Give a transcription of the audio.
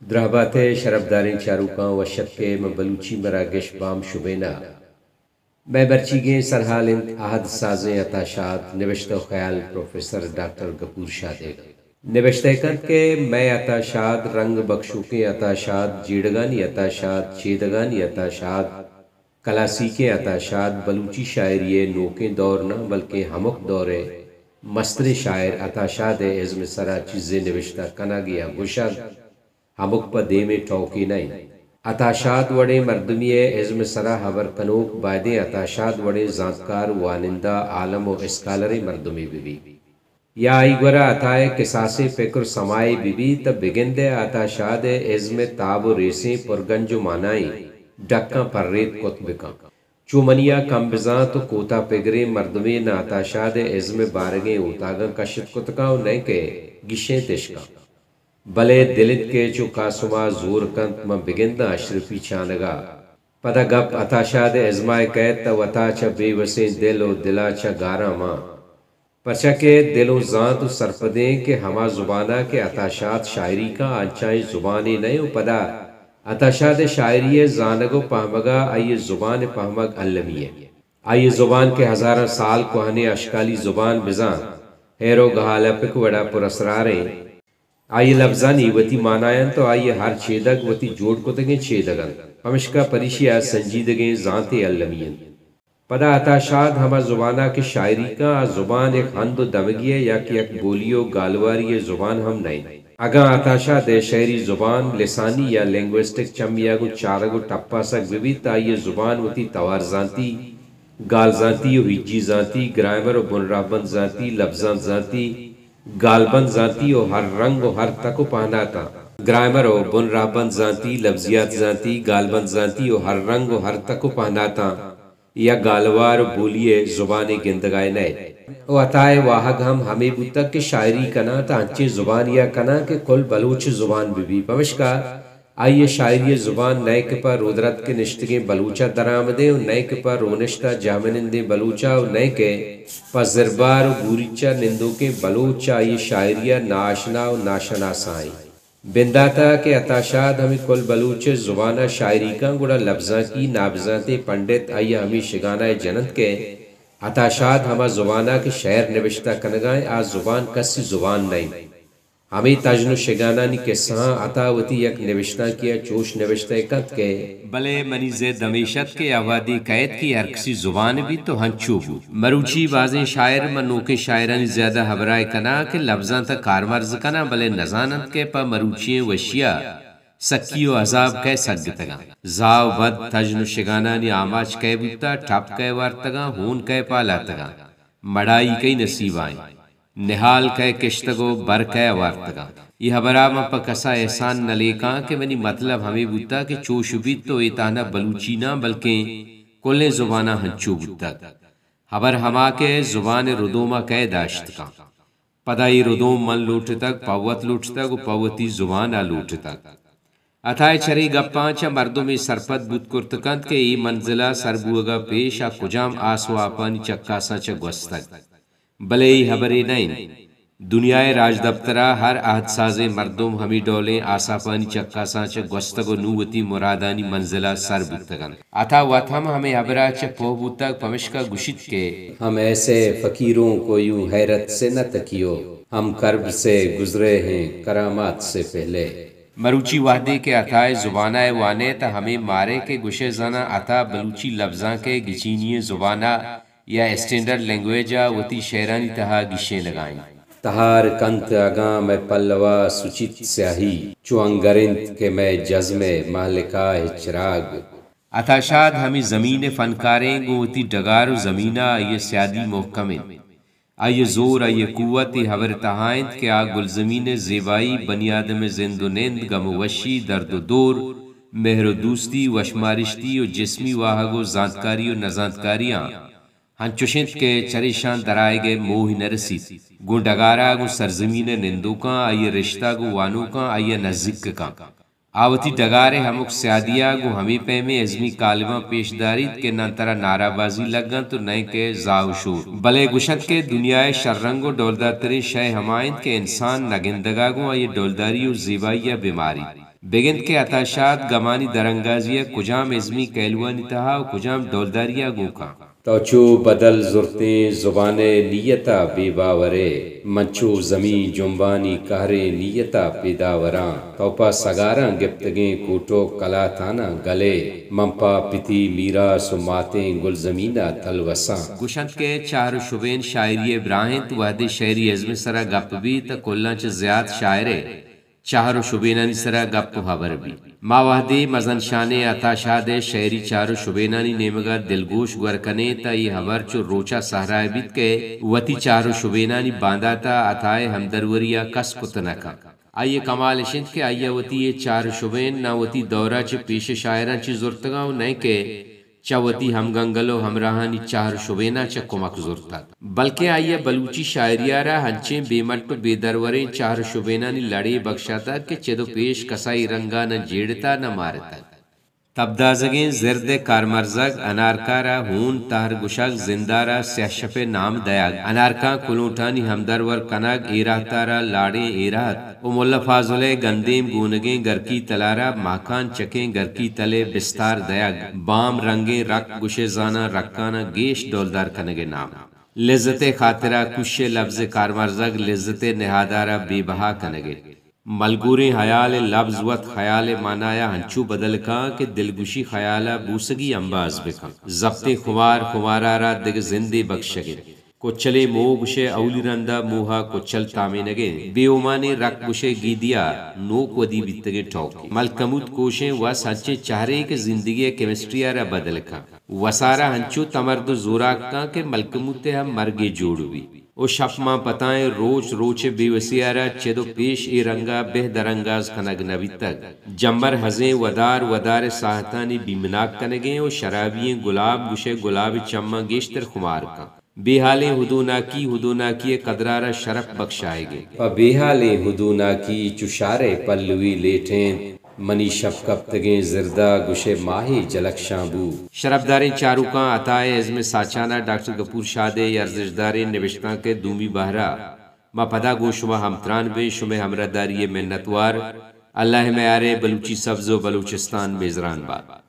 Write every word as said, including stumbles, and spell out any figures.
درهبات شرفدارین چاروکان و شک من بلوچی مرا گش بام شبینا میں برچیگیں سرحال عہد سازیں عطاشاد نوشتہ و خیال پروفیسر ڈاکٹر غفور شادیگ نوشتہ کند کے میں عطاشاد رنگ بخشوکیں عطاشاد جیڑگانی عطاشاد چیدگانی عطاشاد کلاسیکیں عطاشاد بلوچی شاعری نوکیں دور نہ بلکہ ہمک دور مستر شاعر عطاشاد عزم سرا چیزیں نوشتہ کنا گیا گشد ہمک پا دے میں ٹھوکی نہیں عطاشاد وڑے مردمی عزم سرا حور کنوک بائدے عطاشاد وڑے زانتکار وانندہ عالم و اسکالر مردمی بی بی یا ای گورا عطائے قصاص فکر سمائے بی بی تب بگندے عطاشاد عزم تاب و ریسیں پرگنج و مانائی ڈکاں پر ریت کتبکاں چومنیا کم بزاں تو کوتا پگرے مردمی نا عطاشاد عزم بارگیں اوتاگاں کشت کتکاں و نئے کے گشیں تشکاں بلے دلت کے چو کاسما زور کنت من بگندہ اشرفی چانگا پدا گپ عطاشاد عزمائے قید تا وطا چا بے وسیں دل و دلا چا گارا ماں پرچا کے دل و زانت و سرپدیں کہ ہما زبانہ کے عطاشاد شاعری کا آنچائیں زبانی نہیں و پدا عطاشاد شاعری زانگو پہمگا آئی زبان پہمگ علمی ہے آئی زبان کے ہزارہ سال کوہنے اشکالی زبان بزان ہیرو گہالا پک وڑا پر اسراریں آئی لفظانی وتی مانائن تو آئی ہر چیدگ وتی جوڑ کتگیں چیدگن ہمشکا پریشیا سنجیدگیں ذات علمین پدا عطاشاد ہما زبانہ کے شاعری کا زبان ایک ہند و دمگی ہے یا کہ ایک بولیو گالواری زبان ہم نہیں اگاں عطاشاد شعری زبان لسانی یا لنگوسٹک چمیا گو چارگو ٹپا سک بھی تائی زبان وتی توار زانتی گال زانتی و ہجی زانتی گرائمر و بنرابند زانتی لفظان زانتی گالبند زانتی و ہر رنگ و ہر تکو پہناتا گرائمر و بنرابند زانتی لفظیات زانتی گالبند زانتی و ہر رنگ و ہر تکو پہناتا یا گالوار بولیے زبان گندگائے نئے او عطائے واحد ہم ہمیں بودتک کے شاعری کنا تا انچے زبان یا کنا کہ کل بلوچ زبان بھی بھی پمشکا آئیے شاعری زبان نئے کپا رودرت کے نشتگیں بلوچہ درآمدیں و نئے کپا رونشتہ جامنندیں بلوچہ و نئے کے پا زربار و گوریچہ نندوں کے بلوچہ آئیے شاعریہ ناشنا و ناشناسائیں بنداتا کہ عطاشاد ہمیں کل بلوچ زبانہ شاعری کا گوڑا لفظاں کی نابزانت پنڈت آئیے ہمیں شگانہ جنت کے عطاشاد ہما زبانہ کے شعر نوشتہ کنگائیں آج زبان کسی زبان نہیں ہمیں تجن و شگانانی کے سہاں عطاوتی یک نوشتہ کیا چوش نوشتہ کت کے بلے منیز دمیشت کے آوادی قید کی ہر کسی زبان بھی تو ہنچو بو مروچی بازیں شاعر منو کے شاعرانی زیادہ حبرائے کنا کہ لفظاں تا کارمرز کنا بلے نزانت کے پا مروچی وشیا سکی و عذاب کے سگتگا زاو بد تجن و شگانانی آماج کے بوتا ٹھپ کے وارتگا ہون کے پالاتگا مڑائی کئی نصیب آئیں نحال کے کشتگو بر کے وارتگا یہ حبرام پا کسا احسان نلیکاں کہ منی مطلب ہمیں بوتا کہ چوش بیت تو ایتانا بلوچی نہ بلکہ کلے زبانہ ہنچو بوتا حبر ہما کے زبان ردوما کے داشت کا پدائی ردوم من لوٹ تک پاوت لوٹ تک و پاوتی زبانہ لوٹ تک اتھائے چھری گپاں چا مردوں میں سرپت بود کرتکند کے ای منزلہ سربوگا پیش آ کجام آسو آپانی چکاسا چا گوستک بلے ای حبری نہیں دنیای راج دفترہ ہر عہد ساز مردم ہمی ڈولیں آسا پانی چکا سانچ گوستگ و نووتی مرادانی منزلہ سر بودتگن آتا وات ہم ہمیں حبرہ چا پوہ بودتگ پمشکا گشت کے ہم ایسے فقیروں کو یوں حیرت سے نہ تکیو ہم کرب سے گزرے ہیں کرامات سے پہلے مروچی وحدے کے عطائے زبانہ وانے تا ہمیں مارے کے گشے زنہ عطا بلوچی لفظاں کے گچینی زبانہ یا اسٹینڈرڈ لینگویجا وتی شعرانی تہا گشے لگائیں تہار کنت اگاں میں پلوا سچت سیاہی چو انگرنت کے میں جزم مالکہ چراغ عطاشاد ہمیں زمین فنکاریں گوتی ڈگار و زمینہ آئیے سیادی محکمیں آئیے زور آئیے قوت حور تہائند کہ آگ گلزمین زیبائی بنی آدم زند و نند گم و وشی درد و دور مہر و دوستی وشمارشتی و جسمی واہگ و زانتکاری و نزانتکاریاں ہنچوشنت کے چریشان درائے گئے موہ نرسی گو ڈگارا گو سرزمین نندو کا آئیے رشتہ گو وانو کا آئیے نزک کا آوتی ڈگارے ہمک سیادیا گو ہمیں پیمے ازمی کالمہ پیش دارید کے نانترا نارا بازی لگن تو نئے کے زاو شور بلے گشت کے دنیای شررنگ و ڈولدار ترین شے ہمائند کے انسان نگندگا گو آئیے ڈولداری و زیبائی بیماری بگند کے عطاشات گمانی درنگازیہ کجام ازمی کیلوانی تہا و کجام دولداریہ گوکا توچو بدل زرتیں زبان نیتا بے باورے منچو زمین جنبانی کہرے نیتا پیداوراں توپا سگاراں گپتگیں کوٹو کلا تانا گلے ممپا پتی میرا سماتیں گل زمینہ تلوساں گشت کے چار شبین شاعری ابراہیم تو وحد شعری ازم سرا گپ بھی تا کلان چھ زیاد شاعرے چہر و شبینانی سرا گپ خبر بھی ما وحدی مزن شانے عطا شاد شعری چار و شبینانی نیمگا دلگوش گورکنے تا یہ حبر چو روچا سہرائے بیت کے وطی چار و شبینانی باندھا تا عطائے ہمدروریا کس کتنکا آئیے کمال شند کے آئیے وطی یہ چار شبین نہ وطی دورہ چھ پیش شاعران چھ زورتگاو نہیں کہ چاوتی ہم گنگلو ہمراہانی چار شبینہ چا کمک زورتا بلکہ آئیے بلوچی شاعریارا ہنچیں بے مٹ بے دروریں چار شبینانی لڑے بخشاتا کہ چدو پیش کسائی رنگا نہ جیڑتا نہ مارتا تبدازگیں زرد کارمرزگ انارکارا ہون تہر گشگ زندارا سیحشپ نام دیاگ انارکاں کلوٹانی ہمدرور کنگ ایراتارا لاڑیں ایرات او مولا فاضلے گندیم گونگیں گرکی تلارا ماکان چکیں گرکی تلے بستار دیاگ بام رنگیں رک گشے زانا رکانا گیش دولدار کنگے نام لذت خاطرہ کش لفظ کارمرزگ لذت نہادارا بے بہا کنگے ملگوریں حیال لفظ وط خیال مانایا ہنچو بدل کان کہ دلگوشی خیالہ بوسگی انباز بکن ضبط خمار خمارارا دگ زندے بخشگے کو چلے مو گشے اولی رندہ موہا کو چل تامینگے بے اومانے رک گشے گیدیا نوک ودی بیتگے ٹھوکی ملکموت کوشیں و سنچے چہرے کے زندگی کیمسٹریارا بدل کان وسارا ہنچو تمرد زوراک کان کہ ملکموت ہم مرگے جوڑوی او شف ماں پتائیں روچ روچ بے وسیارا چدو پیش ای رنگا بہ درنگاز کنگ نبی تک جمبر ہزیں ودار ودار ساہتانی بیمناک کنگیں او شرابییں گلاب گشے گلاب چمہ گیشتر خمار کا بے حالیں ہدونا کی ہدونا کی قدرارا شرف بخشائے گے پا بے حالیں ہدونا کی چشارے پلوی لیٹیں منی شفقب تگیں زردہ گشے ماہی جلک شامبو شرفداریں چاروکاں عطائے عزم ساچانا ڈاکٹر گپور شادے یرزشداریں نوشتاں کے دومی بہرا ما پدا گو شما ہمتران بے شما ہمرداری منتوار اللہ میارے بلوچی سبز و بلوچستان میزران باد